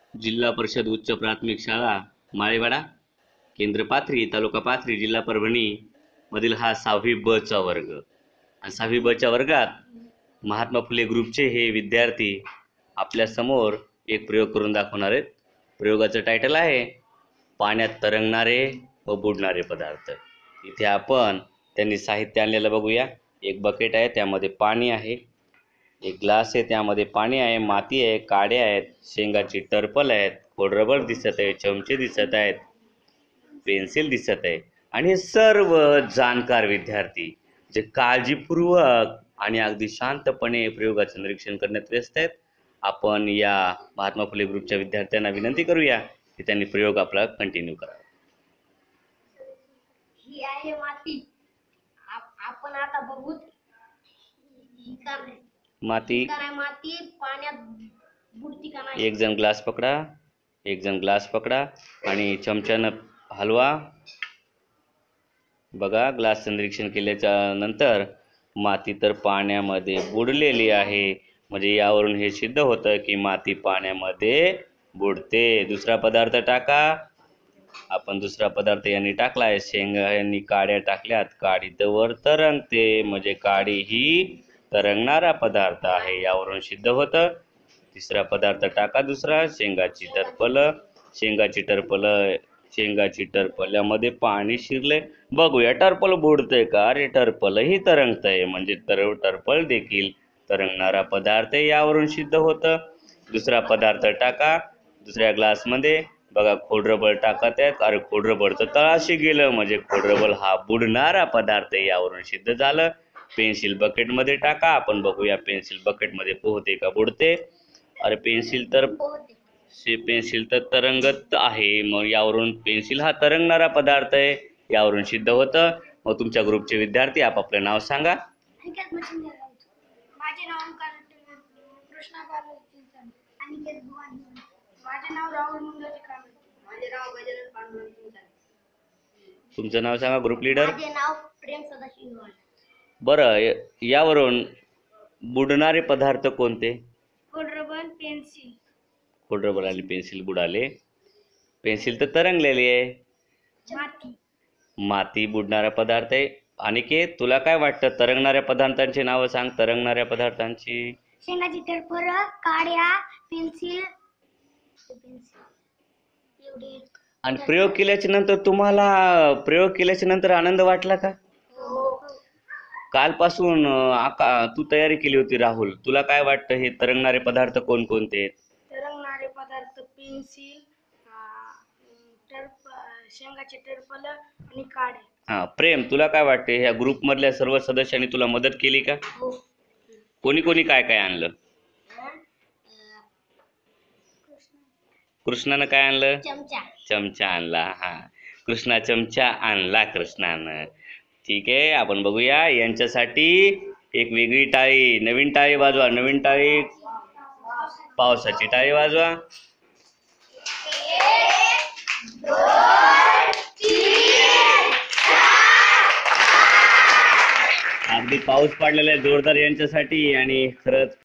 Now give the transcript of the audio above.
जिल्हा परिषद उच्च प्राथमिक शाळा माळेवाडा, केंद्र पाथरी, तालुका पाथरी, जिल्हा परभणी मधील हा 6वी ब चा वर्ग. आणि 6वी ब च्या वर्गात महात्मा फुले ग्रुपचे हे विद्यार्थी आपल्या समोर एक प्रयोग करून दाखवणार आहेत. प्रयोगाचं टायटल आहे पाण्यात तरंगणारे व बुडणारे पदार्थ. इथे आपण त्यांनी साहित्य आणलेलं बघूया. एक बकेट आहे, त्यामध्ये पाणी आहे. एक ग्लास आहे, त्यामध्ये पाणी आहे, माती आहे, काड्या आहेत, शेंगाची टरपल आहेत, खोडरबर दिसत आहे, चमचे दिसत आहेत, पेन्सिल दिसत आहे. आणि हे सर्व जाणकार विद्यार्थी जे काळजीपूर्वक आणि अगदी शांतपणे प्रयोगाचं निरीक्षण करण्यात व्यस्त आहेत. आपण या महात्मा फुले ग्रुपच्या विद्यार्थ्यांना विनंती करूया की त्यांनी प्रयोग आपला कंटिन्यू करावा. ही आहे माती. आपण आता बघू माती पाण्यात बुडती का नाही. एक जण ग्लास पकडा आणि चमच्यानं हलवा. बघा, ग्लासचं निरीक्षण केल्याच्या नंतर माती तर पाण्यामध्ये बुडलेली आहे. म्हणजे यावरून हे सिद्ध होतं की माती पाण्यामध्ये बुडते. दुसरा पदार्थ टाका. आपण दुसरा पदार्थ यांनी टाकलाय. शेंगा यांनी काड्या टाकल्यात. काडी तर वर तरंगते, म्हणजे काडी ही तरंगणारा पदार्थ आहे, यावरून सिद्ध होतं. तिसरा पदार्थ टाका दुसरा, शेंगाची टरपल्यामध्ये पाणी शिरले. बघूया टरपल बुडतंय का. अरे टरपल ही तरंगतंय, म्हणजे टरपल देखील तरंगणारा पदार्थ आहे, यावरून सिद्ध होतं. दुसरा पदार्थ टाका दुसऱ्या ग्लासमध्ये. बघा, खोडरबर टाकत आहेत. अरे खोडरबर तर तळाशी गेलं, म्हणजे खोडरबर हा बुडणारा पदार्थ आहे, यावरून सिद्ध झालं. पेन्सिल बकेटमध्ये टाका. आपण बघूया पेन्सिल बकेटमध्ये पोहते का बुडते. अरे पेन्सिल तर तरंगत आहे, मग यावरून पेन्सिल हा तरंगणारा पदार्थ आहे, यावरून सिद्ध होतं. मग तुमच्या ग्रुपचे विद्यार्थी आपापलं नाव सांगा. माझे नाव कृष्णा माझे नाव राहुल मुंजाचे कांबळे. माझे नाव गजानन पांडुरंग. तुमचं नाव सांगा, ग्रुप लीडर. माझे नाव प्रेम सदाशिव. बरं, यावरून बुडणारे पदार्थ कोणते. खोडरबर, पेन्सिल. खोडरबर आणि पेन्सिल बुडाले. पेन्सिल तर तरंगलेली आहे. माती बुडणारा पदार्थ आहे. अनिकेत, तुला काय वाटतं, तरंगणाऱ्या पदार्थांची नावं सांग. तरंगणाऱ्या पदार्थांची शेंगाची टरपल, काड्या, पेन्सिल. आणि प्रयोग केल्याच्या नंतर आनंद वाटला का. कालपासून तू तयारी केली होती राहुल. तुला काय वाटतं, हे तरंगणारे पदार्थ कोणकोणते आहेत. तरंगणारे पदार्थ पेन्सिल, शेंगाचे टरपल आणि काड्या. प्रेम, तुला काय वाटते, ह्या ग्रुप मधल्या सर्व सदस्यांनी तुला मदत केली का. कोणी कोणी काय काय आणलं. कृष्णानं काय आणलं. चमचा आणला. कृष्णा चमचा आणला कृष्णानं. ठीक आहे, आपण बघूया. यांच्यासाठी एक वेगळी टाळी, नवीन टाळी वाजवा. नवीन टाळी, पावसाची टाळी वाजवा. अगदी पाऊस पडलेला आहे जोरदार यांच्यासाठी. आणि खरंच